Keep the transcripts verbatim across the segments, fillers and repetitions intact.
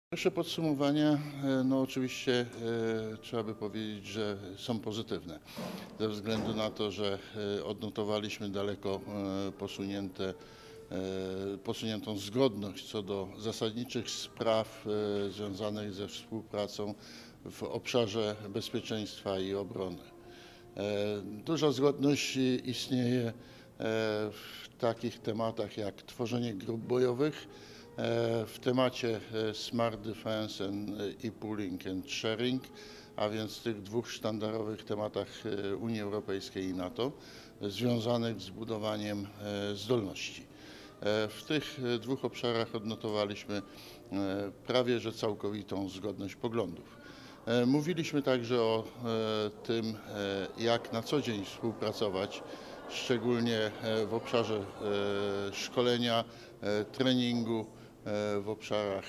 Pierwsze podsumowania, no oczywiście e, trzeba by powiedzieć, że są pozytywne, ze względu na to, że e, odnotowaliśmy daleko e, posunięte, e, posuniętą zgodność co do zasadniczych spraw e, związanych ze współpracą w obszarze bezpieczeństwa i obrony. E, duża zgodność istnieje e, w takich tematach jak tworzenie grup bojowych, w temacie Smart Defense i Pooling and Sharing, a więc tych dwóch sztandarowych tematach Unii Europejskiej i NATO, związanych z budowaniem zdolności. W tych dwóch obszarach odnotowaliśmy prawie że całkowitą zgodność poglądów. Mówiliśmy także o tym, jak na co dzień współpracować, szczególnie w obszarze szkolenia, treningu, w obszarach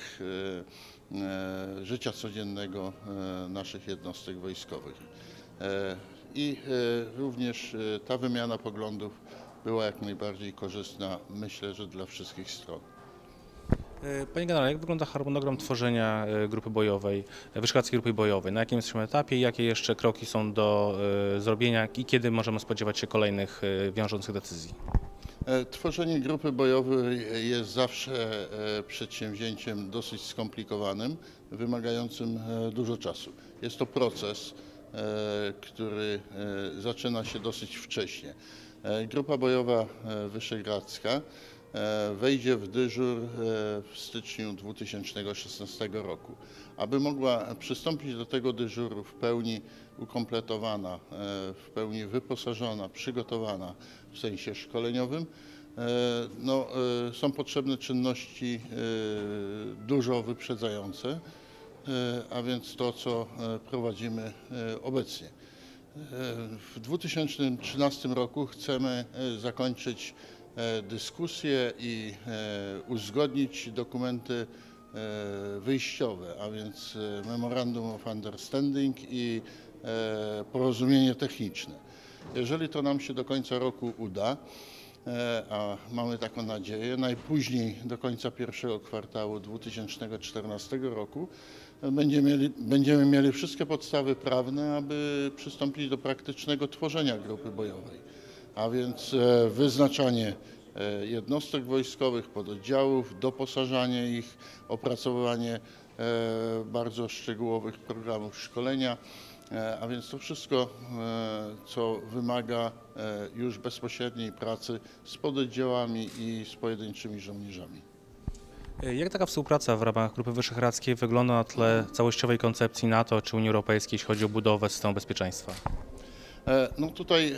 życia codziennego naszych jednostek wojskowych. I również ta wymiana poglądów była jak najbardziej korzystna, myślę, że dla wszystkich stron. Panie generale, jak wygląda harmonogram tworzenia grupy bojowej, Wyszehradzkiej Grupy Bojowej? Na jakim jesteśmy etapie i jakie jeszcze kroki są do zrobienia i kiedy możemy spodziewać się kolejnych wiążących decyzji? Tworzenie grupy bojowej jest zawsze przedsięwzięciem dosyć skomplikowanym, wymagającym dużo czasu. Jest to proces, który zaczyna się dosyć wcześnie. Grupa bojowa wyszehradzka wejdzie w dyżur w styczniu dwa tysiące szesnastego roku. Aby mogła przystąpić do tego dyżuru w pełni ukompletowana, w pełni wyposażona, przygotowana w sensie szkoleniowym, no, są potrzebne czynności dużo wyprzedzające, a więc to, co prowadzimy obecnie. W dwa tysiące trzynastym roku chcemy zakończyć dyskusje i uzgodnić dokumenty wyjściowe, a więc Memorandum of Understanding i porozumienie techniczne. Jeżeli to nam się do końca roku uda, a mamy taką nadzieję, najpóźniej do końca pierwszego kwartału dwa tysiące czternastego roku będziemy mieli, będziemy mieli wszystkie podstawy prawne, aby przystąpić do praktycznego tworzenia grupy bojowej, a więc wyznaczanie jednostek wojskowych, pododdziałów, doposażanie ich, opracowywanie bardzo szczegółowych programów szkolenia, a więc to wszystko, co wymaga już bezpośredniej pracy z pododdziałami i z pojedynczymi żołnierzami. Jak taka współpraca w ramach Grupy Wyszehradzkiej wygląda na tle całościowej koncepcji NATO czy Unii Europejskiej, jeśli chodzi o budowę systemu bezpieczeństwa? No tutaj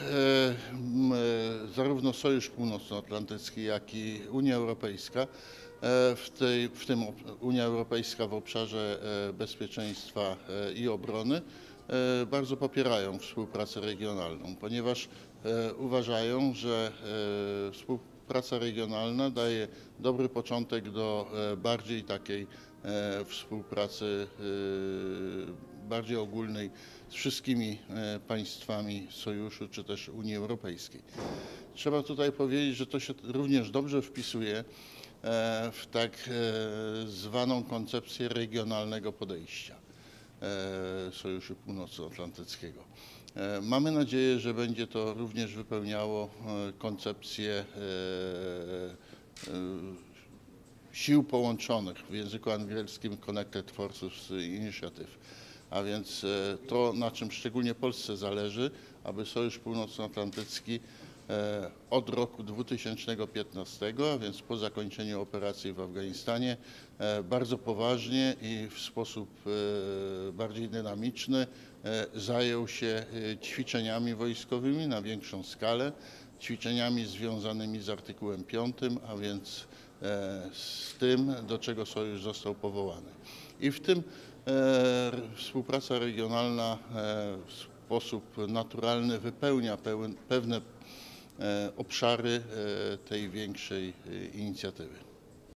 zarówno Sojusz Północnoatlantycki, jak i Unia Europejska, w, tej, w tym Unia Europejska w obszarze bezpieczeństwa i obrony bardzo popierają współpracę regionalną, ponieważ uważają, że współpraca regionalna daje dobry początek do bardziej takiej współpracy bardziej ogólnej z wszystkimi państwami Sojuszu czy też Unii Europejskiej. Trzeba tutaj powiedzieć, że to się również dobrze wpisuje w tak zwaną koncepcję regionalnego podejścia Sojuszu Północnoatlantyckiego. Mamy nadzieję, że będzie to również wypełniało koncepcję sił połączonych, w języku angielskim Connected Forces Initiative, a więc to, na czym szczególnie Polsce zależy, aby Sojusz Północnoatlantycki od roku dwa tysiące piętnastego, a więc po zakończeniu operacji w Afganistanie, bardzo poważnie i w sposób bardziej dynamiczny zajął się ćwiczeniami wojskowymi na większą skalę, ćwiczeniami związanymi z artykułem piątym, a więc z tym, do czego Sojusz został powołany. I w tym współpraca regionalna w sposób naturalny wypełnia pewne obszary tej większej inicjatywy.